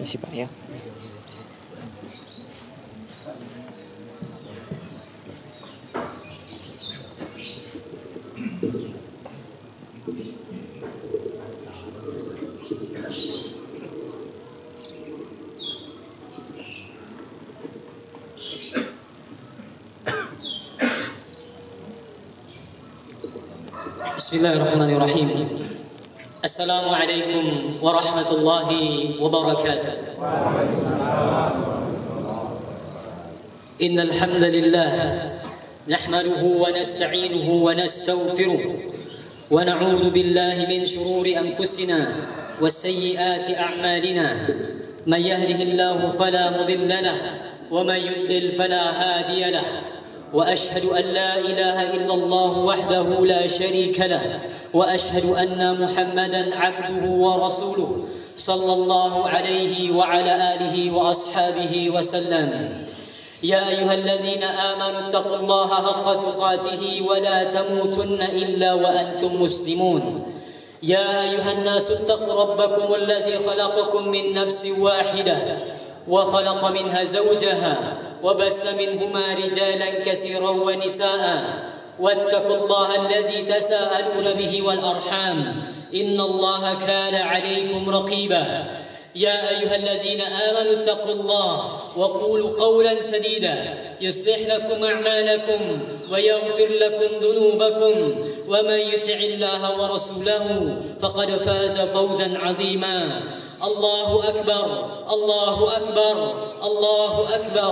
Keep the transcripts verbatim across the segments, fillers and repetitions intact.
Permisi Pak ya. Bismillahirrahmanirrahim. Assalamualaikum warahmatullahi wabarakatuh. Innal hamdalillah nahmaduhu wa nasta'inuhu wa nastaghfiruh wa na'udzu billahi min shururi anfusina wa sayyiati a'malina. Man yahdihillahu fala mudilla lahu wa man yudlil fala hadiya lahu. وأشهد أن لا إله إلا الله وحده لا شريك له وأشهد أن محمدا عبده ورسوله صلى الله عليه وعلى آله وأصحابه وسلم. يا أيها الذين آمنوا اتقوا الله حق تقاته ولا تموتن إلا وأنتم مسلمون. يا أيها الناس اتقوا ربكم الذي خلقكم من نفس واحدة وخلق منها زوجها وبث منهما رجالا كثيرا ونساء واتقوا الله الذي تساءلون به والأرحام إن الله كان عليكم رقيبا. يا أيها الذين آمنوا اتقوا الله وقولوا قولا سديدا يصلح لكم أعمالكم ويغفر لكم ذنوبكم ومن يطع الله ورسوله فقد فاز فوزا عظيما. الله أكبر الله أكبر الله أكبر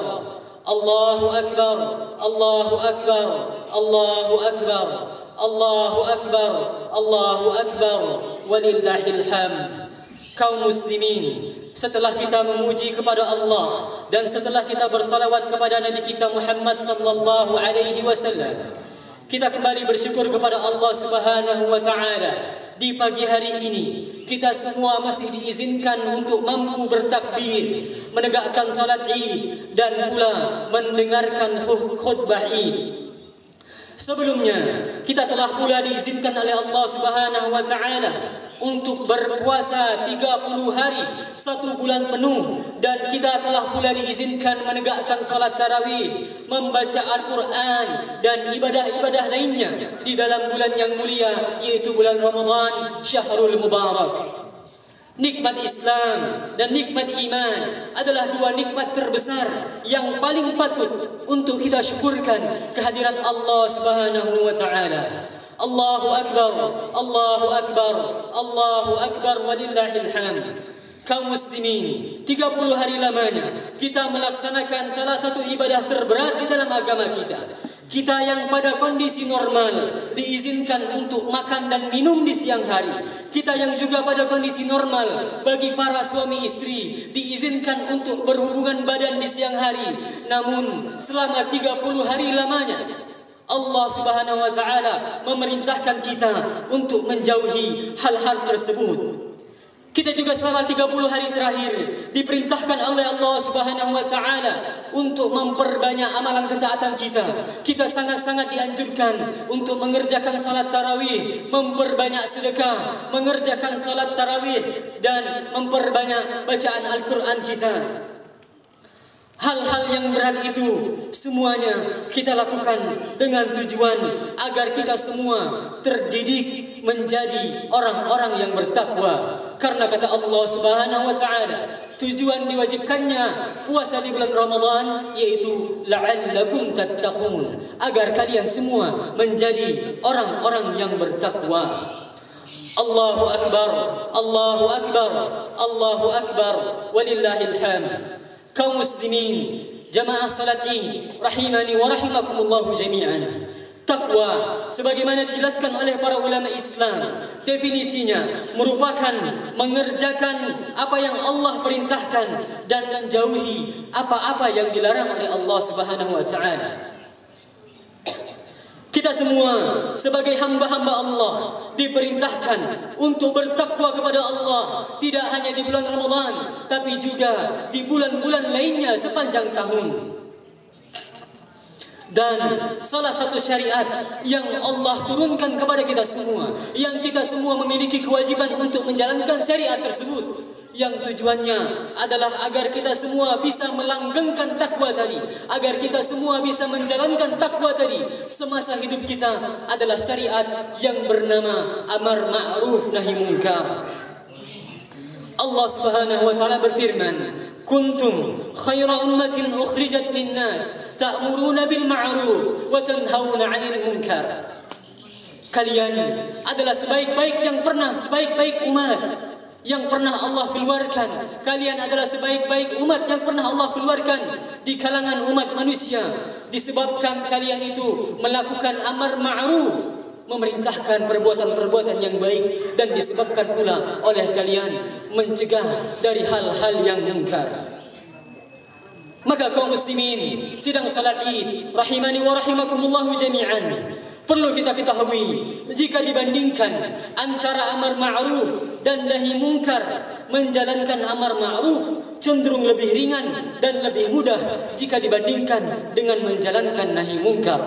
الله أكبر الله أكبر الله أكبر الله أكبر الله أكبر ولله الحمد. Kaum muslimin, setelah kita memuji kepada Allah dan setelah kita bersalawat kepada Nabi kita Muhammad sallallahu alaihi wasallam, kita kembali bersyukur kepada Allah Subhanahu wa taala. Di pagi hari ini kita semua masih diizinkan untuk mampu bertakbir, menegakkan salat Id dan pula mendengarkan khutbah Id. Sebelumnya kita telah pula diizinkan oleh Allah Subhanahu wa taala untuk berpuasa tiga puluh hari, satu bulan penuh, dan kita telah pula diizinkan menegakkan salat tarawih, membaca Al-Quran dan ibadah-ibadah lainnya di dalam bulan yang mulia, yaitu bulan Ramadan, Syahrul Mubarak. Nikmat Islam dan nikmat iman adalah dua nikmat terbesar yang paling patut untuk kita syukurkan kehadirat Allah Subhanahu wa taala. Allahu akbar, Allahu akbar, Allahu akbar walillahil hamd. Kaum muslimin, tiga puluh hari lamanya kita melaksanakan salah satu ibadah terberat di dalam agama kita. Kita yang pada kondisi normal diizinkan untuk makan dan minum di siang hari. Kita yang juga pada kondisi normal bagi para suami istri diizinkan untuk berhubungan badan di siang hari. Namun selama tiga puluh hari lamanya Allah Subhanahu wa taala memerintahkan kita untuk menjauhi hal-hal tersebut. Kita juga selama tiga puluh hari terakhir diperintahkan oleh Allah Subhanahu wa taala untuk memperbanyak amalan ketaatan kita. Kita sangat-sangat dianjurkan untuk mengerjakan salat tarawih, memperbanyak sedekah, mengerjakan salat tarawih dan memperbanyak bacaan Al-Qur'an kita. Hal-hal yang berat itu semuanya kita lakukan dengan tujuan agar kita semua terdidik menjadi orang-orang yang bertakwa. Karena kata Allah Subhanahu wa taala, tujuan diwajibkannya puasa di bulan Ramadan yaitu la'allakum tattaqun, agar kalian semua menjadi orang-orang yang bertakwa. Allahu akbar, Allahu akbar, Allahu akbar walillahil hamd. Kaum muslimin, jamaah salat Id rahimani wa rahimakumullah jami'an. Takwa sebagaimana dijelaskan oleh para ulama Islam, definisinya merupakan mengerjakan apa yang Allah perintahkan dan menjauhi apa-apa yang dilarang oleh Allah Subhanahu wa taala. Kita semua sebagai hamba-hamba Allah diperintahkan untuk bertakwa kepada Allah, tidak hanya di bulan Ramadan tapi juga di bulan-bulan lainnya sepanjang tahun. Dan salah satu syariat yang Allah turunkan kepada kita semua, yang kita semua memiliki kewajiban untuk menjalankan syariat tersebut, yang tujuannya adalah agar kita semua bisa melanggengkan takwa tadi, agar kita semua bisa menjalankan takwa tadi semasa hidup kita, adalah syariat yang bernama amar ma'ruf nahi munkar. Allah Subhanahu wa taala berfirman, kuntum khaira ummatin ukhrijat linnas ta'muruna bil ma'ruf wa tanhauna 'anil munkar. Kalian adalah sebaik-baik yang pernah sebaik-baik umat yang pernah Allah keluarkan. Kalian adalah sebaik-baik umat yang pernah Allah keluarkan di kalangan umat manusia, disebabkan kalian itu melakukan amar ma'ruf, memerintahkan perbuatan-perbuatan yang baik, dan disebabkan pula oleh kalian mencegah dari hal-hal yang munkar. Maka kaum muslimin sidang salat Id rahimani wa rahimakumullah jami'an, perlu kita ketahui, jika dibandingkan antara amar ma'ruf dan nahi munkar, menjalankan amar ma'ruf cenderung lebih ringan dan lebih mudah jika dibandingkan dengan menjalankan nahi munkar.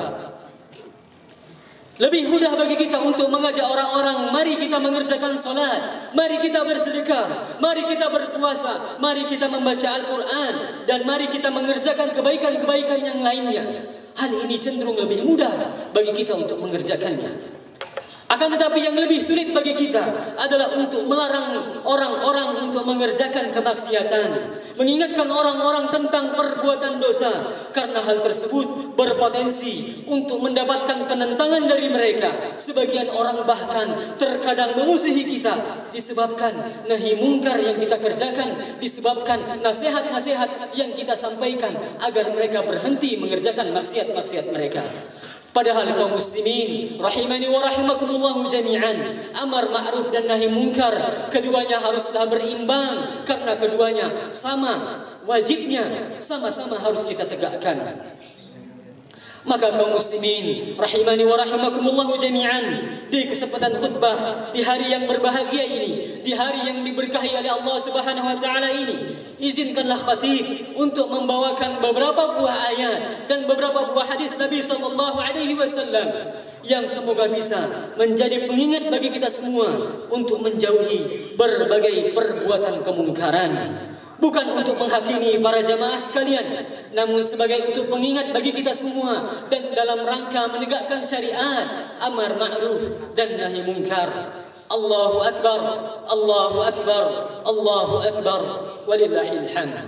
Lebih mudah bagi kita untuk mengajak orang-orang, mari kita mengerjakan salat, mari kita bersedekah, mari kita berpuasa, mari kita membaca Al-Quran, dan mari kita mengerjakan kebaikan-kebaikan yang lainnya. Hal ini cenderung lebih mudah bagi kita untuk mengerjakannya. Akan tetapi yang lebih sulit bagi kita adalah untuk melarang orang-orang untuk mengerjakan kemaksiatan, mengingatkan orang-orang tentang perbuatan dosa, karena hal tersebut berpotensi untuk mendapatkan penentangan dari mereka. Sebagian orang bahkan terkadang memusuhi kita disebabkan nahi mungkar yang kita kerjakan, disebabkan nasihat-nasihat yang kita sampaikan agar mereka berhenti mengerjakan maksiat-maksiat mereka. Padahal kaum muslimin rahimani wa rahimakumullah jami'an, amar ma'ruf dan nahi munkar keduanya haruslah berimbang, karena keduanya sama wajibnya, sama-sama harus kita tegakkan. Maka kaum muslimin rahimani wa rahimakumullah jami'an, di kesempatan khutbah di hari yang berbahagia ini, di hari yang diberkahi oleh Allah Subhanahu wa taala ini, izinkanlah khatib untuk membawakan beberapa buah ayat dan beberapa buah hadis Nabi sallallahu alaihi wasallam yang semoga bisa menjadi pengingat bagi kita semua untuk menjauhi berbagai perbuatan kemungkaran. Bukan untuk menghakimi para jamaah sekalian, namun sebagai untuk pengingat bagi kita semua, dan dalam rangka menegakkan syariat amar ma'ruf dan nahi munkar. Allahu akbar, Allahu akbar, Allahu akbar, walillahil hamd.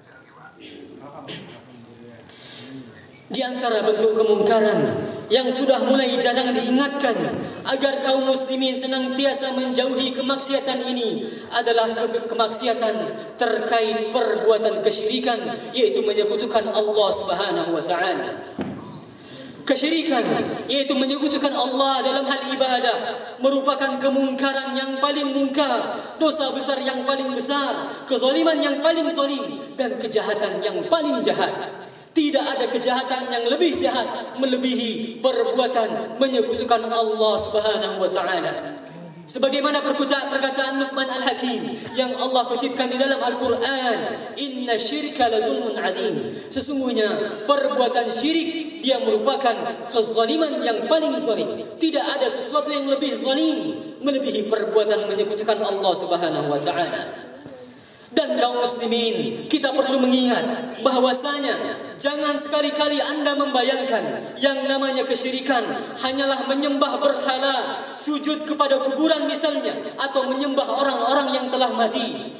Di antara bentuk kemungkaran yang sudah mulai jarang diingatkan agar kaum muslimin senantiasa menjauhi kemaksiatan ini adalah ke kemaksiatan terkait perbuatan kesyirikan, yaitu menyekutukan Allah Subhanahu wa taala. Kesyirikan yaitu menyekutukan Allah dalam hal ibadah merupakan kemungkaran yang paling mungkar, dosa besar yang paling besar, kezaliman yang paling zalim, dan kejahatan yang paling jahat. Tidak ada kejahatan yang lebih jahat melebihi perbuatan menyekutukan Allah Subhanahu wa taala. Sebagaimana perkataan Luqman Al-Hakim yang Allah kutipkan di dalam Al-Quran, inna syirka la zulmun azim. Sesungguhnya perbuatan syirik dia merupakan kezaliman yang paling zalim. Tidak ada sesuatu yang lebih zalim melebihi perbuatan menyekutukan Allah Subhanahu wa taala. Dan kaum muslimin, kita perlu mengingat bahwasanya jangan sekali-kali Anda membayangkan yang namanya kesyirikan hanyalah menyembah berhala, sujud kepada kuburan misalnya, atau menyembah orang-orang yang telah mati.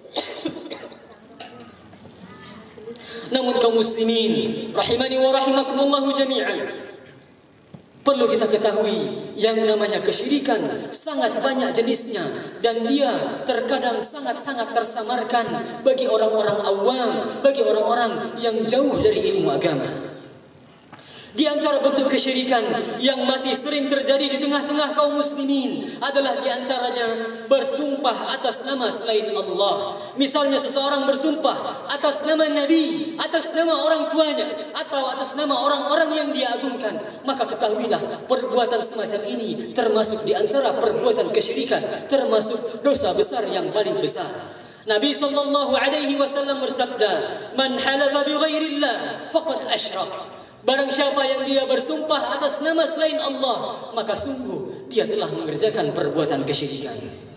Namun kaum muslimin rahimani wa rahimakumullah jami'an, perlu kita ketahui yang namanya kesyirikan sangat banyak jenisnya, dan dia terkadang sangat-sangat tersamarkan bagi orang-orang awam, bagi orang-orang yang jauh dari ilmu agama. Di antara bentuk kesyirikan yang masih sering terjadi di tengah-tengah kaum muslimin adalah di antaranya bersumpah atas nama selain Allah. Misalnya seseorang bersumpah atas nama Nabi, atas nama orang tuanya, atau atas nama orang-orang yang dia agungkan. Maka ketahuilah perbuatan semacam ini termasuk di antara perbuatan kesyirikan, termasuk dosa besar yang paling besar. Nabi sallallahu alaihi wasallam bersabda, "Man halafa bi ghairillah faqad asyrak." Barang siapa yang dia bersumpah atas nama selain Allah, maka sungguh dia telah mengerjakan perbuatan kesyirikan.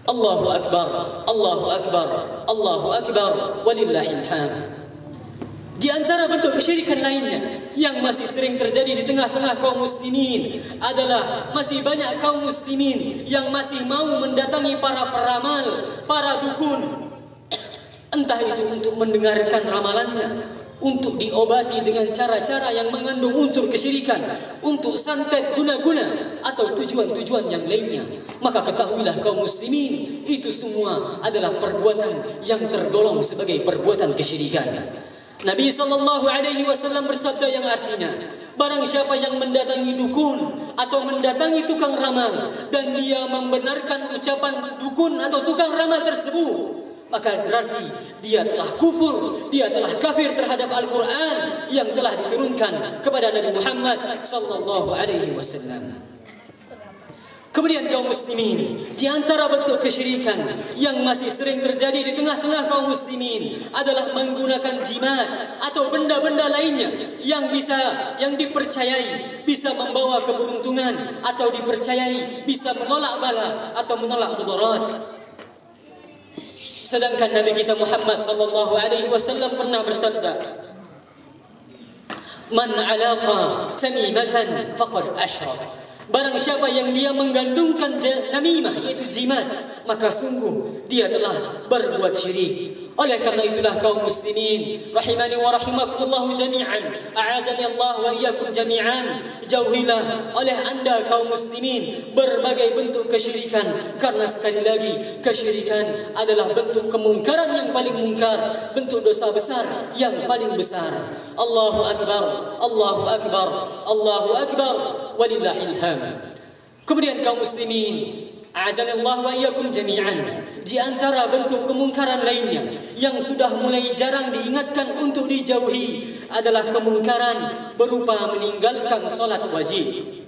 Allahu Akbar, Allahu Akbar, Allahu Akbar, walillahil hamd. Di antara bentuk kesyirikan lainnya yang masih sering terjadi di tengah-tengah kaum muslimin adalah masih banyak kaum muslimin yang masih mau mendatangi para peramal, para dukun, entah itu untuk mendengarkan ramalannya, untuk diobati dengan cara-cara yang mengandung unsur kesyirikan, untuk santet guna-guna atau tujuan-tujuan yang lainnya. Maka ketahuilah kaum muslimin, itu semua adalah perbuatan yang tergolong sebagai perbuatan kesyirikan. Nabi sallallahu alaihi wasallam bersabda yang artinya, barang siapa yang mendatangi dukun atau mendatangi tukang ramal dan dia membenarkan ucapan dukun atau tukang ramal tersebut, maka berarti dia telah kufur, dia telah kafir terhadap Al-Quran yang telah diturunkan kepada Nabi Muhammad sallallahu alaihi wasallam. Kemudian kaum muslimin, di antara bentuk kesyirikan yang masih sering terjadi di tengah-tengah kaum muslimin adalah menggunakan jimat atau benda-benda lainnya yang bisa yang dipercayai bisa membawa keberuntungan atau dipercayai bisa menolak bala atau menolak mudarat. Sedangkan Nabi kita Muhammad sallallahu alaihi wasallam pernah bersabda, "Man 'alaqa tamimatan faqad asyrak." Barang siapa yang dia menggantungkan namimah, yaitu jimat, maka sungguh dia telah berbuat syirik. Oleh karena itulah kaum muslimin rahimani wa rahimakumullah jami'an, a'azani Allah wa iyyakum jami'an, jauhilah oleh anda kaum muslimin berbagai bentuk kesyirikan, karena sekali lagi kesyirikan adalah bentuk kemungkaran yang paling mungkar, bentuk dosa besar yang paling besar. Allahu akbar, Allahu akbar, Allahu akbar, walillahil hamd. Kemudian kaum muslimin, a'azanallahu wa iyyakum jami'an, di antara bentuk kemungkaran lainnya yang sudah mulai jarang diingatkan untuk dijauhi adalah kemungkaran berupa meninggalkan salat wajib.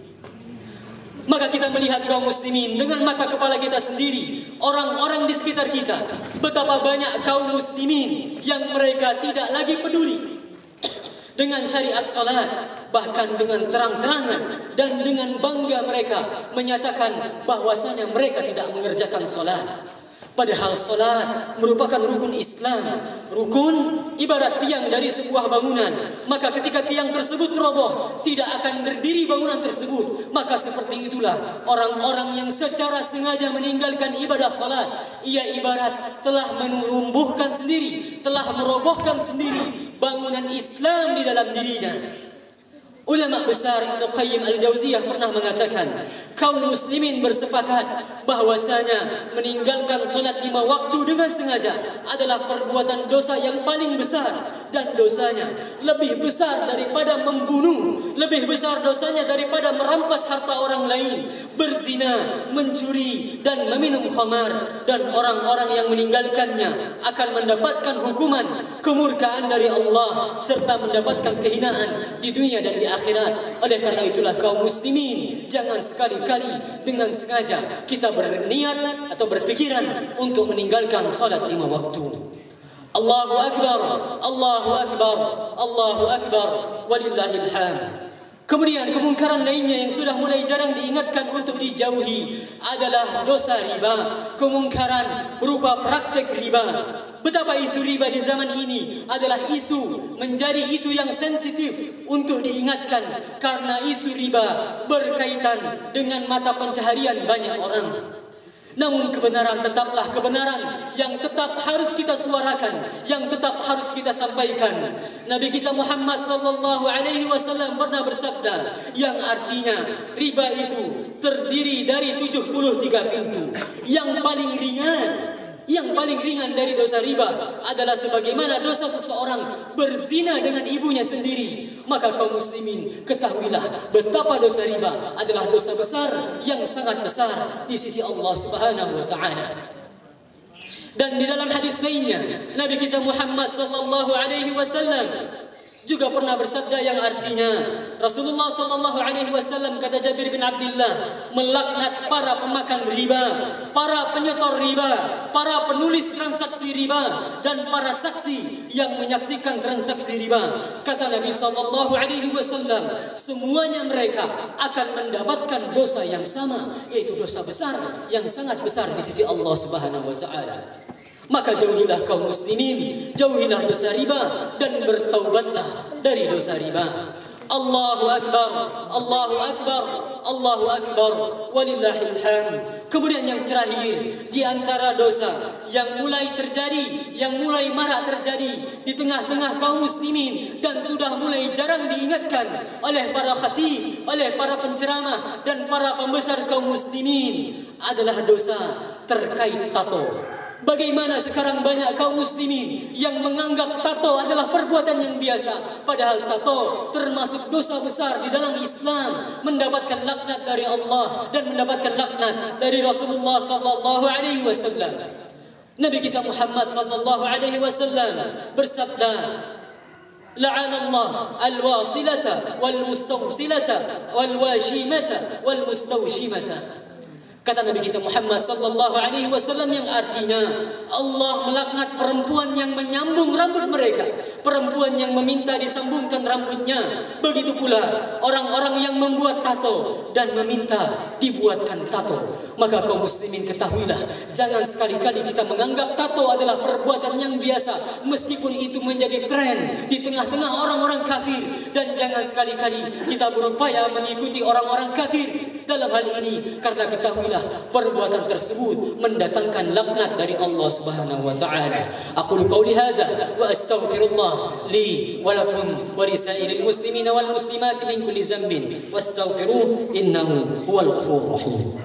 Maka kita melihat kaum muslimin dengan mata kepala kita sendiri, orang-orang di sekitar kita, betapa banyak kaum muslimin yang mereka tidak lagi peduli dengan syariat salat, bahkan dengan terang-terangan dan dengan bangga mereka menyatakan bahwasanya mereka tidak mengerjakan salat. Padahal salat merupakan rukun Islam. Rukun ibarat tiang dari sebuah bangunan. Maka ketika tiang tersebut roboh, tidak akan berdiri bangunan tersebut. Maka seperti itulah orang-orang yang secara sengaja meninggalkan ibadah salat. Ia ibarat telah menumbuhkan sendiri, telah merobohkan sendiri bangunan Islam di dalam dirinya. Ulama besar Ibnu Qayyim Al-Jauziyah pernah mengatakan, kaum muslimin bersepakat bahwasanya meninggalkan salat lima waktu dengan sengaja adalah perbuatan dosa yang paling besar, dan dosanya lebih besar daripada membunuh, lebih besar dosanya daripada merampas harta orang lain, berzina, mencuri dan meminum khamar, dan orang-orang yang meninggalkannya akan mendapatkan hukuman kemurkaan dari Allah serta mendapatkan kehinaan di dunia dan di akhirat. Oleh karena itulah kaum muslimin, jangan sekali-kali dengan sengaja kita berniat atau berpikiran untuk meninggalkan salat lima waktu. Allahu akbar, Allahu akbar, Allahu akbar, walillahil hamd. Kemudian kemungkaran lainnya yang sudah mulai jarang diingatkan untuk dijauhi adalah dosa riba, kemungkaran berupa praktek riba. Betapa isu riba di zaman ini adalah isu menjadi isu yang sensitif untuk diingatkan, karena isu riba berkaitan dengan mata pencaharian banyak orang. Namun kebenaran tetaplah kebenaran yang tetap harus kita suarakan, yang tetap harus kita sampaikan. Nabi kita Muhammad sallallahu alaihi wasallam pernah bersabda yang artinya riba itu terdiri dari tujuh puluh tiga pintu. Yang paling ringan, yang paling ringan dari dosa riba adalah sebagaimana dosa seseorang berzina dengan ibunya sendiri. Maka kaum muslimin, ketahuilah betapa dosa riba adalah dosa besar yang sangat besar di sisi Allah Subhanahu wa taala. Dan di dalam hadis lainnya, Nabi kita Muhammad sallallahu alaihi wasallam juga pernah bersabda yang artinya Rasulullah sallallahu alaihi wasallam, kata Jabir bin Abdullah, melaknat para pemakan riba, para penyetor riba, para penulis transaksi riba, dan para saksi yang menyaksikan transaksi riba. Kata Nabi sallallahu alaihi wasallam, semuanya mereka akan mendapatkan dosa yang sama, yaitu dosa besar yang sangat besar di sisi Allah Subhanahu wa taala. Maka jauhilah kaum muslimin, jauhilah dosa riba dan bertaubatlah dari dosa riba. Allahu Akbar, Allahu Akbar, Allahu Akbar, walillahil hamd. Kemudian yang terakhir, di antara dosa yang mulai terjadi, yang mulai marak terjadi di tengah-tengah kaum muslimin dan sudah mulai jarang diingatkan oleh para khatib, oleh para penceramah dan para pembesar kaum muslimin adalah dosa terkait tato. Bagaimana sekarang banyak kaum muslimin yang menganggap tato adalah perbuatan yang biasa, padahal tato termasuk dosa besar di dalam Islam, mendapatkan laknat dari Allah dan mendapatkan laknat dari Rasulullah sallallahu alaihi wasallam. Nabi kita Muhammad sallallahu alaihi wasallam bersabda, la'anallah al-wasilata wal-mustawsilata wal-washimata wal-mustawshimata. Kata Nabi kita Muhammad sallallahu alaihi wasallam yang artinya Allah melaknat perempuan yang menyambung rambut mereka, perempuan yang meminta disambungkan rambutnya, begitu pula orang-orang yang membuat tato dan meminta dibuatkan tato. Maka kaum muslimin ketahuilah, jangan sekali-kali kita menganggap tato adalah perbuatan yang biasa, meskipun itu menjadi tren di tengah-tengah orang-orang kafir, dan jangan sekali-kali kita berupaya mengikuti orang-orang kafir dalam hal ini, karena ketahuilah perbuatan tersebut mendatangkan laknat dari Allah Subhanahu wa taala. Aku qauli hadza wa astaghfirullah li wa lakum wa lisairil muslimina wal muslimat min kulli dhanbin wastaghfiruhu innahu huwal ghafurur rahim.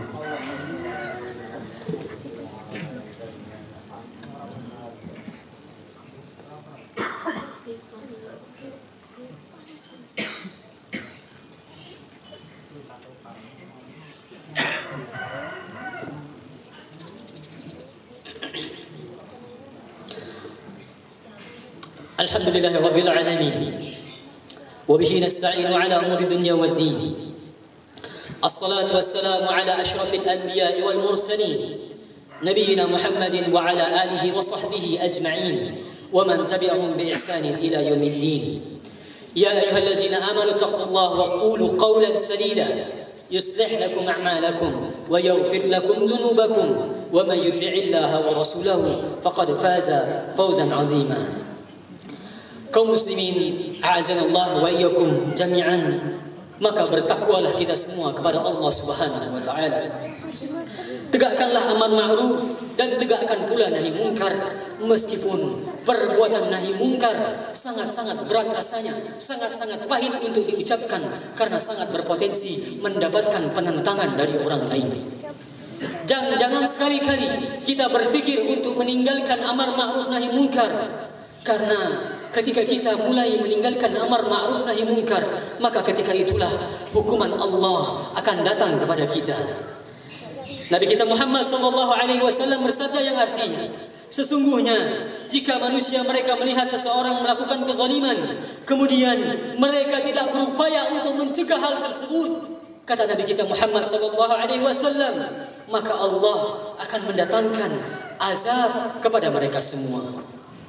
الحمد لله رب العالمين وبه نستعين على أمور الدنيا والدين. الصلاة والسلام على أشرف الأنبياء والمرسلين نبينا محمد وعلى آله وصحبه أجمعين ومن تبعهم بإحسان إلى يوم الدين. يا أيها الذين آمنوا اتقوا الله وقولوا قولا سديدا يصلح لكم أعمالكم ويغفر لكم ذنوبكم ومن يطع الله ورسوله فقد فاز فوزا عظيما. Kaum muslimin, a'azanallahu wa iyyakum jami'an, maka bertakwalah kita semua kepada Allah Subhanahu wa taala. Tegakkanlah amar ma'ruf dan tegakkan pula nahi mungkar, meskipun perbuatan nahi mungkar sangat-sangat berat rasanya, sangat-sangat pahit untuk diucapkan, karena sangat berpotensi mendapatkan penentangan dari orang lain. Jangan, jangan sekali-kali kita berpikir untuk meninggalkan amar ma'ruf nahi mungkar, karena ketika kita mulai meninggalkan amar ma'ruf nahi munkar, maka ketika itulah hukuman Allah akan datang kepada kita. Nabi kita Muhammad sallallahu alaihi wasallam bersabda yang artinya, sesungguhnya jika manusia mereka melihat seseorang melakukan kezaliman, kemudian mereka tidak berupaya untuk mencegah hal tersebut, kata Nabi kita Muhammad sallallahu alaihi wasallam, maka Allah akan mendatangkan azab kepada mereka semua.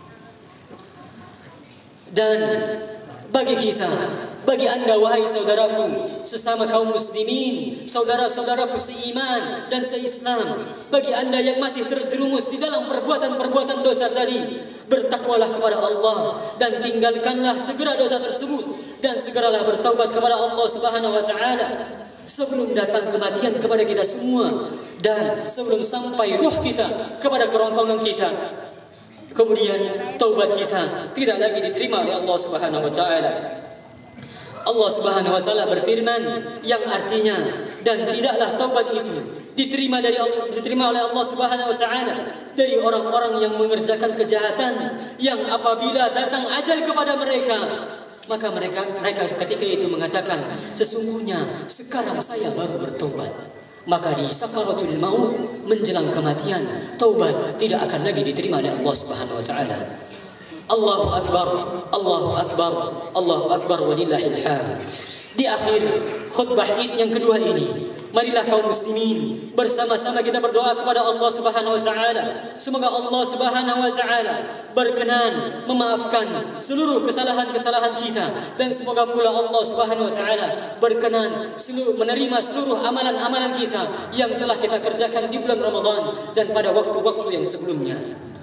Dan bagi kita, bagi anda wahai saudaraku sesama kaum muslimin, saudara-saudaraku seiman dan seislam, bagi anda yang masih terjerumus di dalam perbuatan-perbuatan dosa tadi, bertakwalah kepada Allah dan tinggalkanlah segera dosa tersebut, dan segeralah bertaubat kepada Allah Subhanahu wa taala sebelum datang kematian kepada kita semua, dan sebelum sampai ruh kita kepada kerongkongan kita. Kemudian taubat kita tidak lagi diterima oleh Allah Subhanahu wa taala. Allah Subhanahu wa taala berfirman yang artinya, dan tidaklah taubat itu diterima dari Allah, diterima oleh Allah Subhanahu wa taala dari orang-orang yang mengerjakan kejahatan, yang apabila datang ajal kepada mereka, maka mereka mereka ketika itu mengatakan, sesungguhnya sekarang saya baru bertobat. Maka di sakaratul maut, menjelang kematian, taubat tidak akan lagi diterima oleh Allah Subhanahu wa taala. Allahu Akbar, Allahu Akbar, Allahu Akbar walillahil hamd. Di akhir khutbah Id yang kedua ini, marilah kaum muslimin bersama-sama kita berdoa kepada Allah Subhanahu wa taala. Semoga Allah Subhanahu wa taala berkenan memaafkan seluruh kesalahan-kesalahan kita, dan semoga pula Allah Subhanahu wa taala berkenan seluruh menerima seluruh amalan-amalan kita yang telah kita kerjakan di bulan Ramadan dan pada waktu-waktu yang sebelumnya.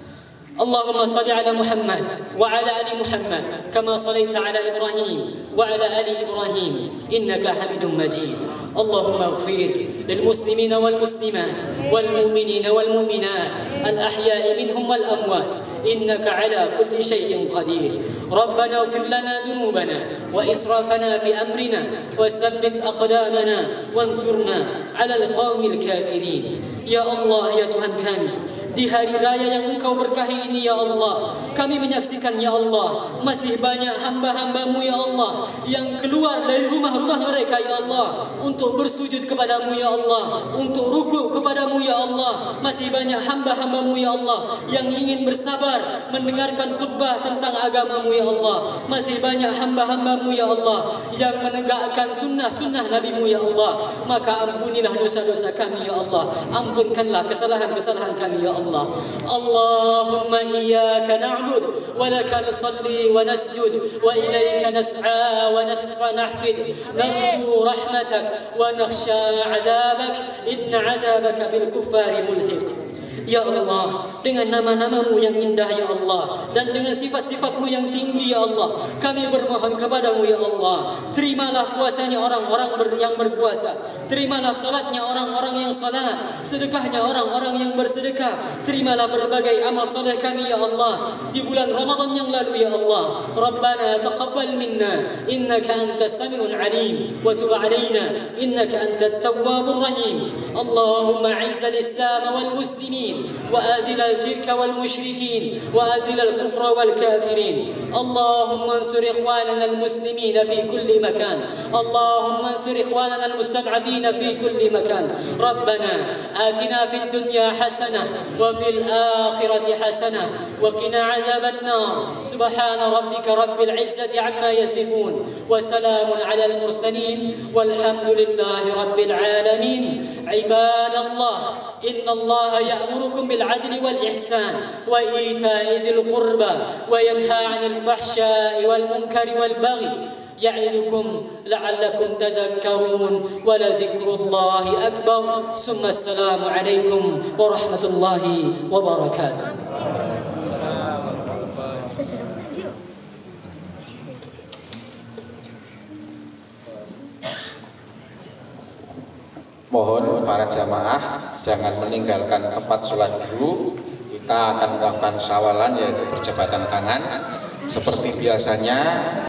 اللهم صل على محمد وعلى آل محمد كما صليت على إبراهيم وعلى آل إبراهيم إنك حميد مجيد. اللهم اغفر للمسلمين والمسلمات والمؤمنين والمؤمنات الأحياء منهم والأموات إنك على كل شيء قدير. ربنا اغفر لنا ذنوبنا وإسرافنا في أمرنا وثبت أقدامنا وانصرنا على القوم الكافرين. Ya Allah, ya Tuhan kami, di hari raya yang Engkau berkahi ini ya Allah, kami menyaksikan ya Allah, masih banyak hamba-hamba-Mu ya Allah yang keluar dari rumah-rumah mereka ya Allah untuk bersujud kepadamu ya Allah, untuk rukuk kepadamu ya Allah. Masih banyak hamba-hamba-Mu ya Allah yang ingin bersabar mendengarkan khutbah tentang agamamu ya Allah. Masih banyak hamba-hamba-Mu ya Allah yang menegakkan sunnah-sunnah Nabi-Mu ya Allah. Maka ampunilah dosa-dosa kami ya Allah, ampunkanlah kesalahan-kesalahan kami ya Allah. Allahumma iyyaka na'bud wa laka nusalli wa nasjud wa ilayka nas'a wa nasqa nahfid narju rahmatak wa nakhsha 'adzabak inna 'adzabaka bil kuffari mulhiq. Ya Allah, dengan nama-nama-Mu yang indah ya Allah, dan dengan sifat-sifat-Mu yang tinggi ya Allah, kami bermohon kepadamu ya Allah, terimalah puasanya orang-orang ber yang berpuasa, terimalah salatnya orang-orang yang salat, sedekahnya orang-orang yang bersedekah, terimalah berbagai amal soleh kami ya Allah di bulan Ramadan yang lalu ya Allah. Rabbana taqabbal minna innaka antas samiul alim wa tub alaina innaka antat tawwabur rahim. Allahumma 'izzal islam wal muslimin وأذل الشرك والمشركين وأذل الكفر والكافرين. اللهم انصر إخواننا المسلمين في كل مكان. اللهم انصر إخواننا المستضعفين في كل مكان. ربنا آتنا في الدنيا حسنة وفي الآخرة حسنة وقنا عذاب النار. سبحان ربك رب العزة عما يصفون وسلام على المرسلين والحمد لله رب العالمين. عباد الله، إن الله يأمركم بالعدل والإحسان وإيتاء ذي القربى وينهى عن الفحشاء والمنكر والبغي يعظكم لعلكم تذكرون ولذكر الله أكبر. ثم السلام عليكم ورحمة الله وبركاته. Mohon para jamaah jangan meninggalkan tempat sholat dulu. Kita akan melakukan syawalan, yaitu perjabatan tangan seperti biasanya.